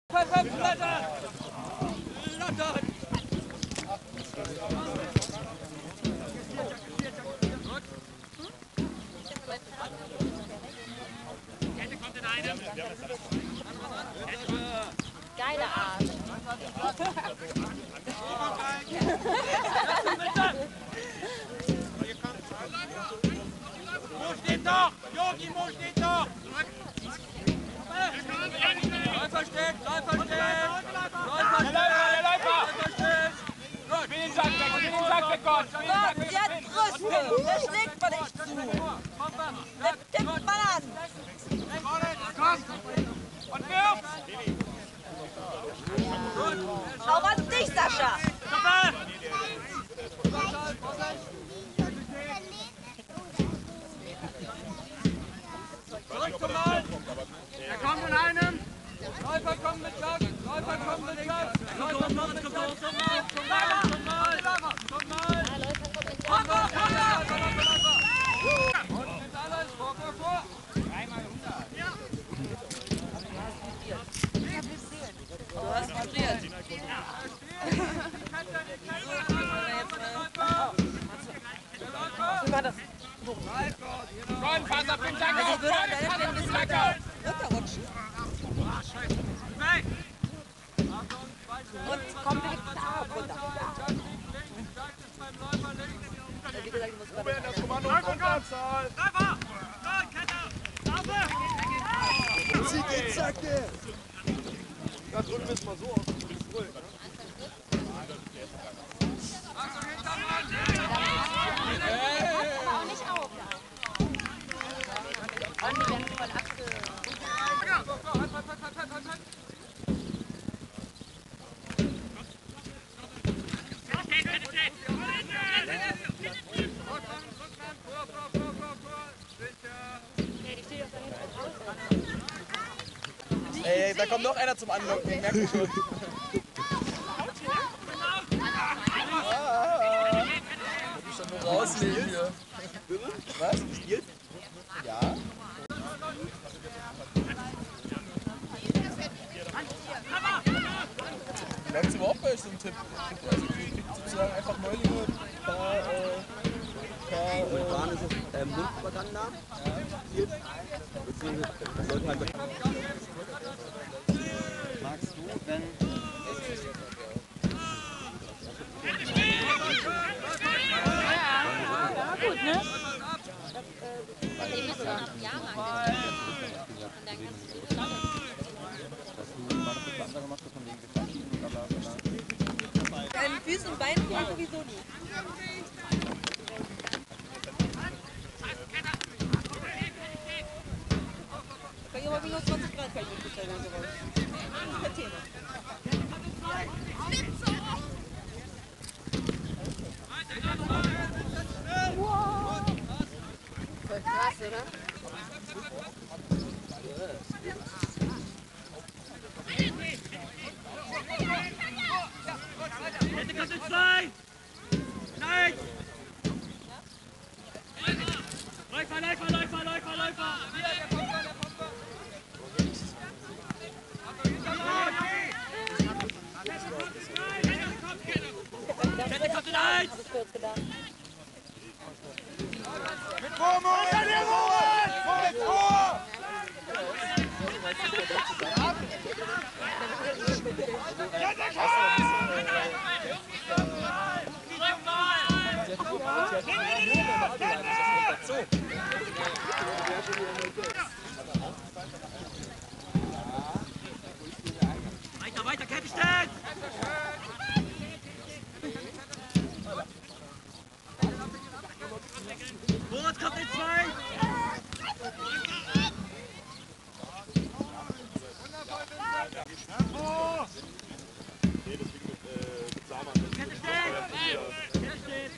Geile Art. Mo steht doch! Jogi, Mo steht doch! Läufer steht! Läufer steht! Läufer steht! Gut! Spiel den Sack weg! Spiel den Sack weg, Gott! Gott, der hat Brüste! Der schlägt man nicht zu! Der tippt man an! Komm! Und wirf! Auch an dich, Sascha! Zurück zum Ball! Er kommt in einem! Läufer kommt mit Gas! Läufer kommt mit Gas! Läufer kommt mit Gas! Zum Ball! Zum Ball! Zum Ball! Zum Ball! Und mit alles! Vor! Dreimal 100! Du hast probiert. Wie war das? Komm, pass auf den Sack Also auf! ich würde an deiner Stelle ein bisschen weiter runterrutschen. Und komm direkt da runter. Wie gesagt, ich muss gerade... Das Kommando und Unterzahl! Sie geht, Zacke! Da drüben ist mal so aus. Aber auch nicht auf. Und die werden voll Ey, da kommt noch einer zum Anlocken, ich merke schon. Ich muss nur rausnehmen hier. Was? Gespielt? Ja. Wie läuft es überhaupt bei euch so einem Tipp? Also ihr kriegt sozusagen einfach Neulinge Momentan ist es Mundpropaganda. Deswegen sollte halt magst du, wenn gut, ne? Die müssen auch noch Jahrmarkt. Und dann kannst du die Deinen Füßen und Beinen kommt sowieso nie. Kann ich aber minus 20 Grad kann ich nicht bestellen, also raus. Das ist kein Thema. Voll krass, oder? Zwei! Nein! Läufer, Läufer, Läufer, Läufer, Läufer! Kette kommt in eins! Hab ich kurz gedacht. Mit vor, Moritz! Mit vor! Weiter, weiter, Kette stellen! Moritz kommt in zwei! Kette stellen! Kette steht!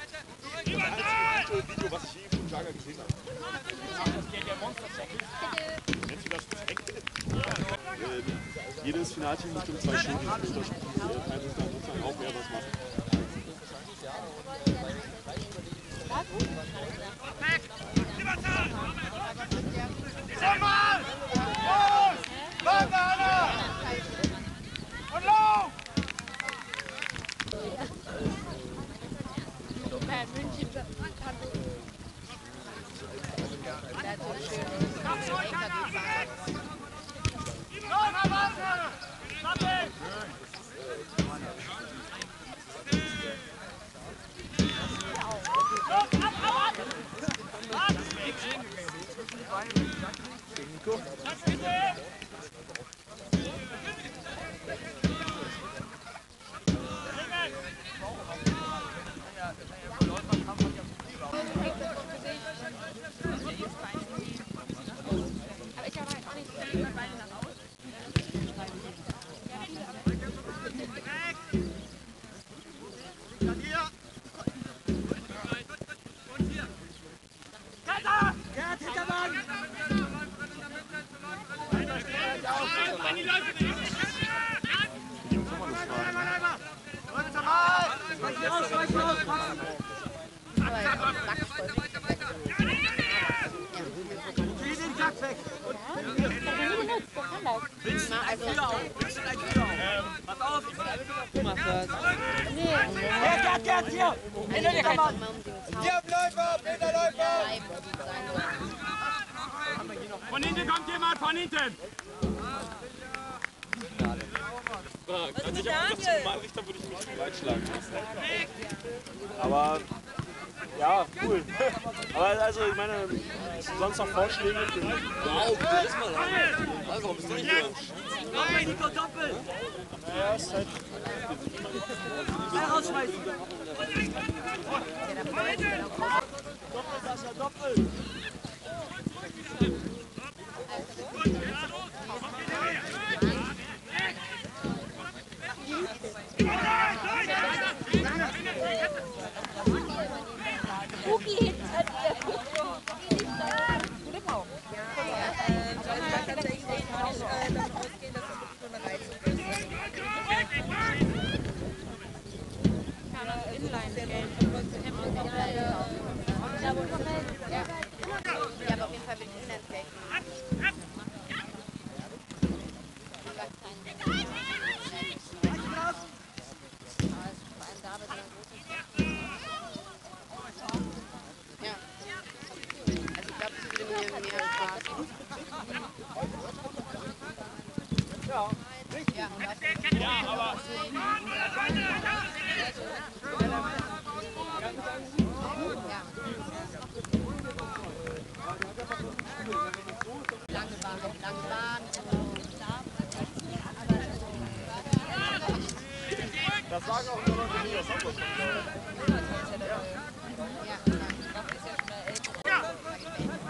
Video, was ich je von Jager gesehen habe. Kennst du das? Jedes Finalteam bestimmt 2 Stunden. Das spielt sozusagen auch, wer was macht. Sag mal! Los! Warte, Anna! Von hinten kommt jemand, von hinten! Also ich habe gesagt, zum Malrichter würde ich mich breitschlagen lassen. Aber ja, cool. Aber also ich meine, hast du sonst noch Vorschläge für mich? Wow, cool ist man da. Also, warum bist du nicht hier? Nein, Nico, doppelt! Naja, ist halt... Rausschmeißen! Doppel! Cookie hinter dir. Gute Frau. Ich kann tatsächlich davon ausgehen, dass es wirklich nur eine Reizung ist. Ja, aber auf jeden Fall mit Inlandcake. Ja. Also ich glaube, es würde mir mehr Spaß machen. Ja, aber... Lange Bahn. Das sagen auch nur Leute, die das Hamburg Ja,